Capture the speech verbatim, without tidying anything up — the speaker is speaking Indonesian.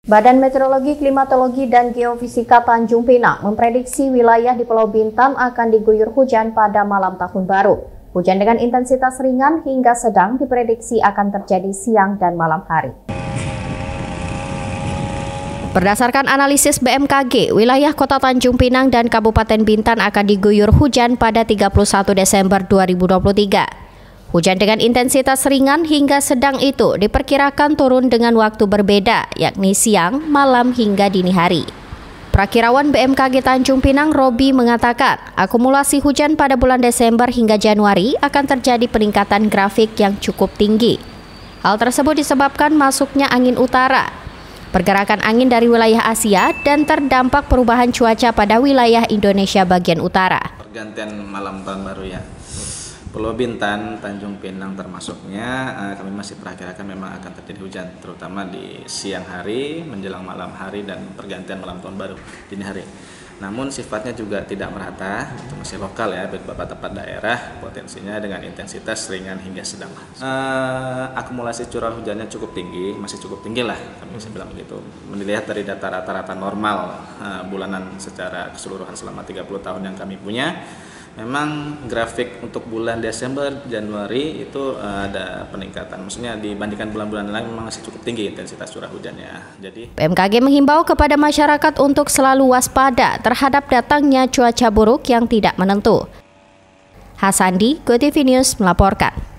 Badan Meteorologi, Klimatologi, dan Geofisika Tanjung Pinang memprediksi wilayah di Pulau Bintan akan diguyur hujan pada malam tahun baru. Hujan dengan intensitas ringan hingga sedang diprediksi akan terjadi siang dan malam hari. Berdasarkan analisis B M K G, wilayah Kota Tanjung Pinang dan Kabupaten Bintan akan diguyur hujan pada tiga puluh satu Desember dua ribu dua puluh tiga. Hujan dengan intensitas ringan hingga sedang itu diperkirakan turun dengan waktu berbeda, yakni siang, malam, hingga dini hari. Prakirawan B M K G Tanjung Pinang, Robi, mengatakan akumulasi hujan pada bulan Desember hingga Januari akan terjadi peningkatan grafik yang cukup tinggi. Hal tersebut disebabkan masuknya angin utara, pergerakan angin dari wilayah Asia, dan terdampak perubahan cuaca pada wilayah Indonesia bagian utara. Pergantian malam tahun baru ya. Pulau Bintan, Tanjung Pinang termasuknya, kami masih perakirakan memang akan terjadi hujan, terutama di siang hari, menjelang malam hari, dan pergantian malam tahun baru dini hari. Namun sifatnya juga tidak merata, itu masih lokal ya, beberapa tempat daerah potensinya dengan intensitas ringan hingga sedang. Uh, akumulasi curah hujannya cukup tinggi, masih cukup tinggi lah, kami bisa bilang begitu. Melihat dari data rata-rata normal uh, bulanan secara keseluruhan selama tiga puluh tahun yang kami punya, memang grafik untuk bulan Desember, Januari itu uh, ada peningkatan. Maksudnya dibandingkan bulan-bulan lain memang masih cukup tinggi intensitas curah hujannya. Jadi B M K G menghimbau kepada masyarakat untuk selalu waspada terhadap datangnya cuaca buruk yang tidak menentu. Hasandi, GoTV News melaporkan.